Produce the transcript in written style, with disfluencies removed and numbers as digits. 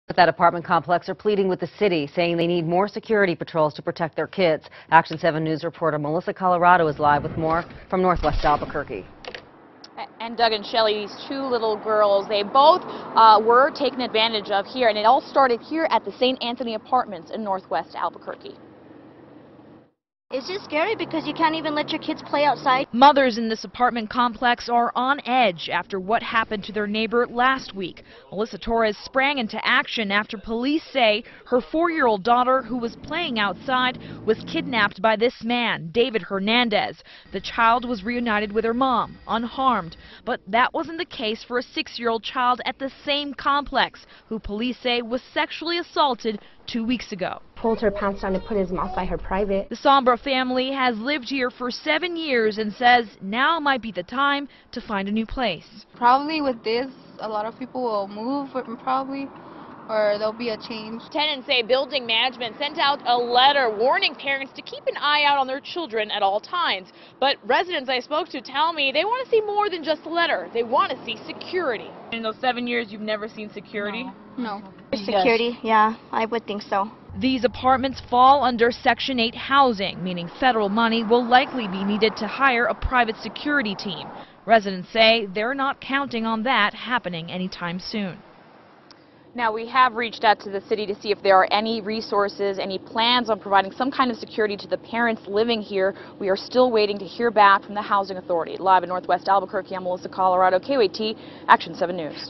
At that apartment complex are pleading with the city, saying they need more security patrols to protect their kids. Action 7 News reporter Melissa Colorado is live with more from Northwest Albuquerque. And Doug and Shelley, these two little girls, they both were taken advantage of here, and it all started here at the St. Anthony Apartments in Northwest Albuquerque. It's just scary because you can't even let your kids play outside. Mothers in this apartment complex are on edge after what happened to their neighbor last week. Melissa Torres sprang into action after police say her 4-year-old daughter, who was playing outside, was kidnapped by this man, David Hernandez. The child was reunited with her mom, unharmed. But that wasn't the case for a 6-year-old child at the same complex, who police say was sexually assaulted 2 weeks ago. Pulled her pants down and put his mouth by her private. The Sombra family has lived here for 7 years and says now might be the time to find a new place. Probably with this, a lot of people will move, probably, or there'll be a change. Tenants say building management sent out a letter warning parents to keep an eye out on their children at all times. But residents I spoke to tell me they want to see more than just a letter. They want to see security. In those 7 years, you've never seen security? No. Security, yeah, I would think so. These apartments fall under Section 8 housing, meaning federal money will likely be needed to hire a private security team. Residents say they're not counting on that happening anytime soon. Now, we have reached out to the city to see if there are any resources, any plans on providing some kind of security to the parents living here. We are still waiting to hear back from the Housing Authority. Live in Northwest Albuquerque, I'm Melissa Colorado, KOAT, Action 7 News.